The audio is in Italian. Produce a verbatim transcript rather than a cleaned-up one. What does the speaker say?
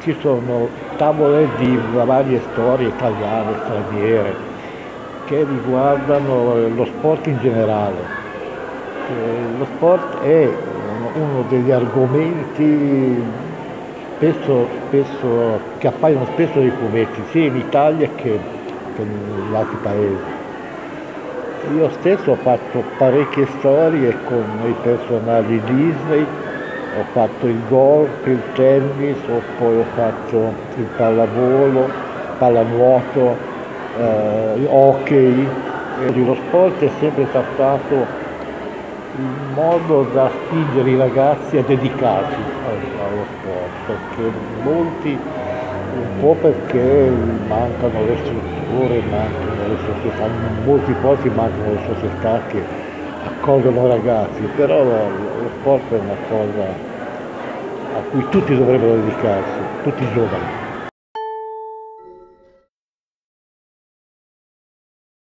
ci sono tavole di varie storie italiane, straniere, che riguardano lo sport in generale. Eh, Lo sport è uno degli argomenti spesso, spesso, che appaiono spesso nei fumetti, sia in Italia che, che in altri paesi. Io stesso ho fatto parecchie storie con i personaggi Disney, ho fatto il golf, il tennis, ho poi ho fatto il pallavolo, pallanuoto, eh, il hockey. E lo sport è sempre stato il modo da spingere i ragazzi a dedicarsi al- allo sport, perché molti, un po' perché mancano le strutture, mancano le società, in molti posti mancano le società che accolgono i ragazzi, però lo, lo sport è una cosa a cui tutti dovrebbero dedicarsi, tutti i giovani.